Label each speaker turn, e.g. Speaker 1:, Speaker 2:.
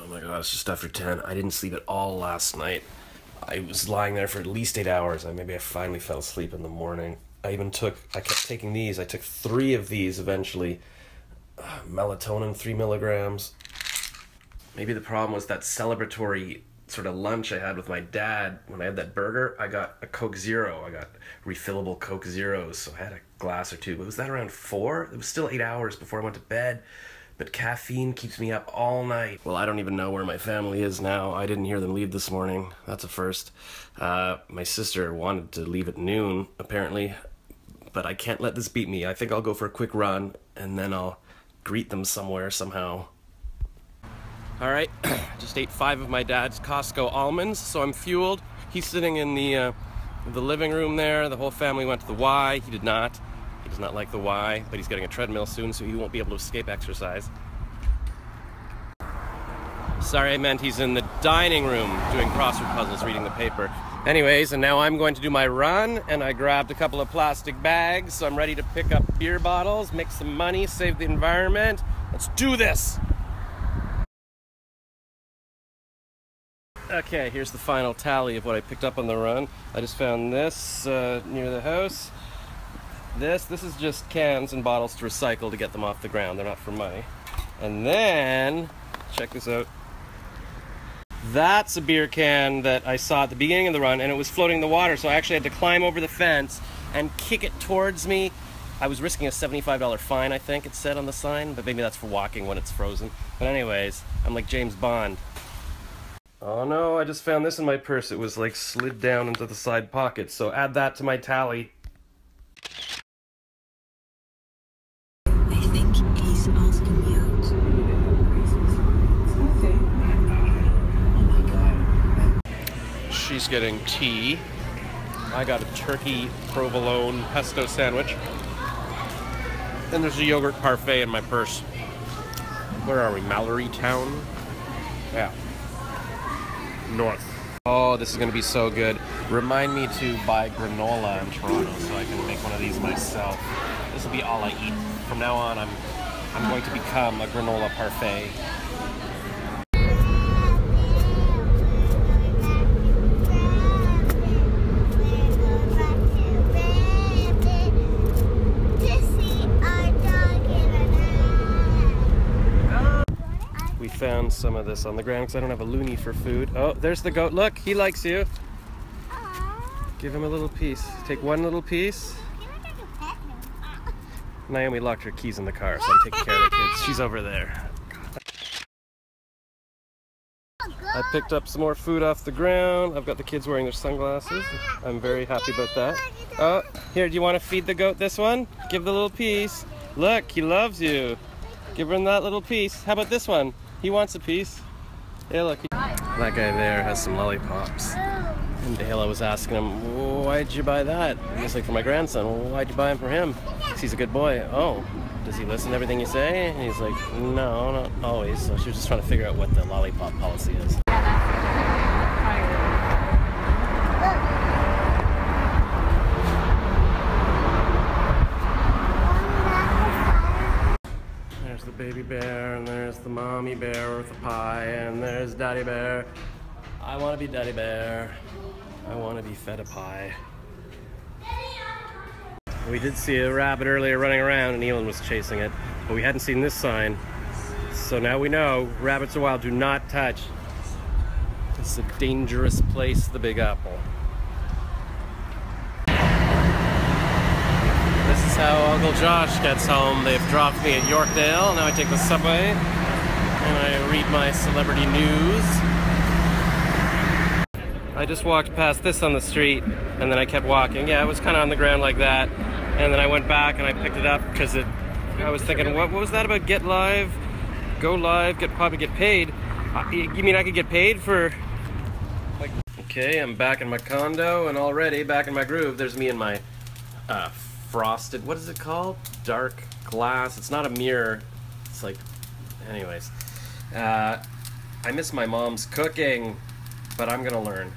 Speaker 1: Oh my god, it's just after 10. I didn't sleep at all last night. I was lying there for at least 8 hours. Maybe I finally fell asleep in the morning. I kept taking these. I took 3 of these eventually. Melatonin, 3 milligrams. Maybe the problem was that celebratory sort of lunch I had with my dad. When I had that burger, I got a Coke Zero. I got refillable Coke Zeros, so I had a glass or two. But was that around 4? It was still 8 hours before I went to bed. But caffeine keeps me up all night. Well, I don't even know where my family is now. I didn't hear them leave this morning. That's a first. My sister wanted to leave at noon, apparently. But I can't let this beat me. I think I'll go for a quick run, and then I'll greet them somewhere, somehow. Alright, just ate 5 of my dad's Costco almonds, so I'm fueled. He's sitting in the living room there. The whole family went to the Y. He did not. He does not like the Y, but he's getting a treadmill soon, so he won't be able to escape exercise. Sorry, I meant he's in the dining room doing crossword puzzles, reading the paper. Anyways, and now I'm going to do my run, and I grabbed a couple of plastic bags, so I'm ready to pick up beer bottles, make some money, save the environment. Let's do this! Okay, here's the final tally of what I picked up on the run. I just found this near the house. This is just cans and bottles to recycle to get them off the ground. They're not for money. And then, check this out. That's a beer can that I saw at the beginning of the run, and it was floating in the water, so I actually had to climb over the fence and kick it towards me. I was risking a $75 fine, I think it said on the sign, but maybe that's for walking when it's frozen. But anyways, I'm like James Bond. Oh no, I just found this in my purse. It was like slid down into the side pocket, so add that to my tally.
Speaker 2: I think he's asking me out. Okay. Oh my god.
Speaker 1: She's getting tea. I got a turkey provolone pesto sandwich. And there's a yogurt parfait in my purse. Where are we? Mallory Town? Yeah. North. Oh, this is going to be so good. Remind me to buy granola in Toronto so I can make one of these myself. This will be all I eat. From now on, I'm going to become a granola parfait. We found some of this on the ground because I don't have a loonie for food. Oh, there's the goat. Look, he likes you. Give him a little piece. Take one little piece. Naomi locked her keys in the car, so I'm taking care of the kids. She's over there. I picked up some more food off the ground. I've got the kids wearing their sunglasses. I'm very happy about that. Oh, here, do you want to feed the goat this one? Give the little piece. Look, he loves you. Give him that little piece. How about this one? He wants a piece. Yeah, look. That guy there has some lollipops. And Dale was asking him, why'd you buy that? He's like, for my grandson. Well, why'd you buy him for him? Because he's a good boy. Oh, does he listen to everything you say? And he's like, no, not always. So she was just trying to figure out what the lollipop policy is. There's the baby bear, and there's the mommy bear with the pie, and there's daddy bear. I want to be daddy bear. I want to be fed a pie. We did see a rabbit earlier running around, and Elon was chasing it, but we hadn't seen this sign. So now we know, rabbits are wild, do not touch. It's a dangerous place, the Big Apple. This is how Uncle Josh gets home. They've dropped me at Yorkdale. Now I take the subway, and I read my celebrity news. I just walked past this on the street, and then I kept walking. Yeah, it was kind of on the ground like that. And then I went back and I picked it up because I was thinking, what was that about get live, go live, probably get paid? You mean I could get paid for, like... Okay, I'm back in my condo, and already back in my groove. There's me and my frosted, what is it called? Dark glass. It's not a mirror. It's like, anyways. I miss my mom's cooking, but I'm gonna learn.